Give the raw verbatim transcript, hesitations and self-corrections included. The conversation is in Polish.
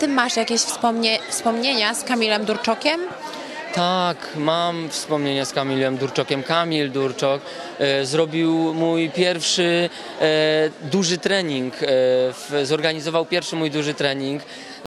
ty masz jakieś wspomnie wspomnienia z Kamilem Durczokiem? Tak, mam wspomnienia z Kamilem Durczokiem. Kamil Durczok e, zrobił mój pierwszy e, duży trening, e, w, zorganizował pierwszy mój duży trening.